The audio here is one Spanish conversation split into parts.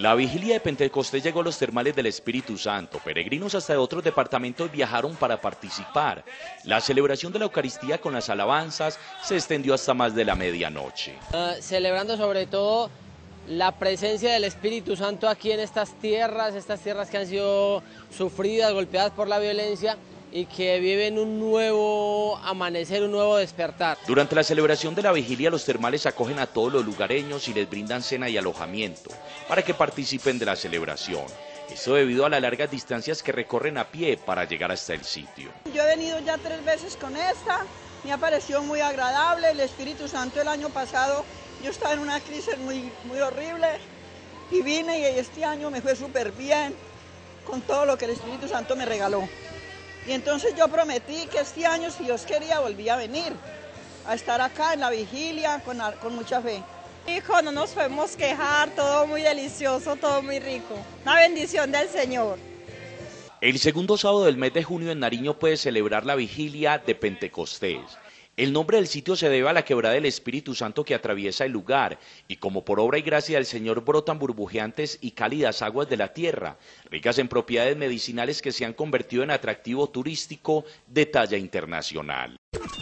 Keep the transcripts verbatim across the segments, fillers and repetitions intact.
La vigilia de Pentecostés llegó a los termales del Espíritu Santo. Peregrinos hasta de otros departamentos viajaron para participar. La celebración de la Eucaristía con las alabanzas se extendió hasta más de la medianoche. Uh, celebrando sobre todo la presencia del Espíritu Santo aquí en estas tierras, estas tierras que han sido sufridas, golpeadas por la violencia y que viven un nuevo amanecer, un nuevo despertar. Durante la celebración de la vigilia, los termales acogen a todos los lugareños y les brindan cena y alojamiento para que participen de la celebración. Esto debido a las largas distancias que recorren a pie para llegar hasta el sitio. Yo he venido ya tres veces con esta, me ha parecido muy agradable. El Espíritu Santo el año pasado, yo estaba en una crisis muy, muy horrible y vine y este año me fue súper bien con todo lo que el Espíritu Santo me regaló. Y entonces yo prometí que este año, si Dios quería, volvía a venir, a estar acá en la vigilia con, con mucha fe. Hijo, no nos podemos quejar, todo muy delicioso, todo muy rico. Una bendición del Señor. El segundo sábado del mes de junio en Nariño puede celebrar la vigilia de Pentecostés. El nombre del sitio se debe a la quebrada del Espíritu Santo que atraviesa el lugar, y como por obra y gracia del Señor brotan burbujeantes y cálidas aguas de la tierra, ricas en propiedades medicinales que se han convertido en atractivo turístico de talla internacional.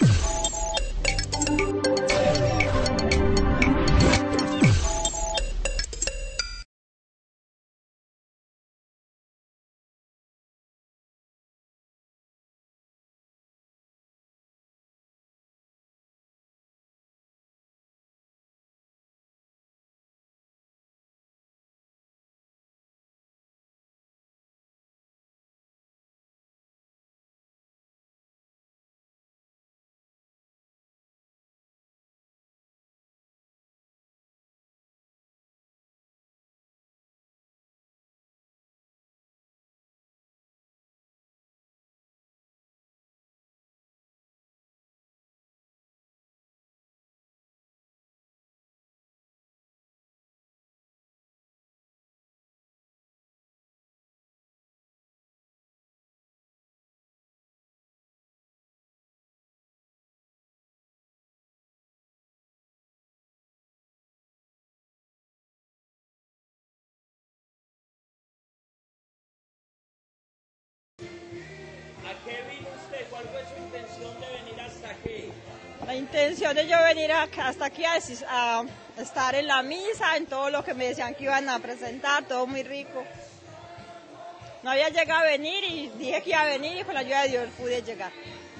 ¿A qué vino usted? ¿Cuál fue su intención de venir hasta aquí? La intención de yo venir acá, hasta aquí a, a estar en la misa, en todo lo que me decían que iban a presentar, todo muy rico. No había llegado a venir y dije que iba a venir y con la ayuda de Dios pude llegar.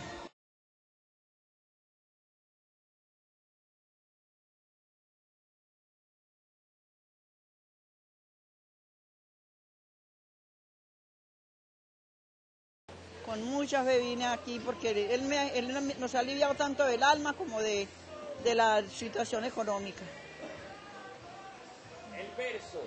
Con mucha fe vine aquí porque él, me, él nos ha aliviado tanto del alma como de, de la situación económica. El verso.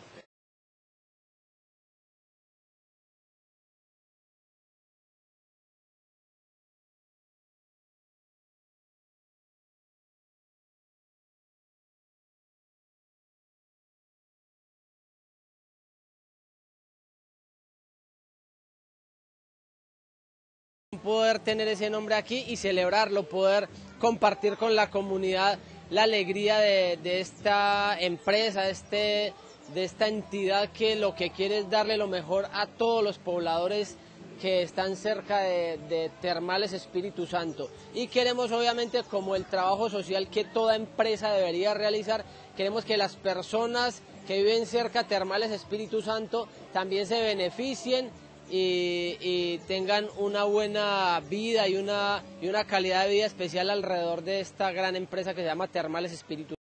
Poder tener ese nombre aquí y celebrarlo, poder compartir con la comunidad la alegría de, de esta empresa, de, este, de esta entidad que lo que quiere es darle lo mejor a todos los pobladores que están cerca de, de Termales Espíritu Santo. Y queremos obviamente, como el trabajo social que toda empresa debería realizar, queremos que las personas que viven cerca de Termales Espíritu Santo también se beneficien Y, y tengan una buena vida y una, y una calidad de vida especial alrededor de esta gran empresa que se llama Termales Espíritu.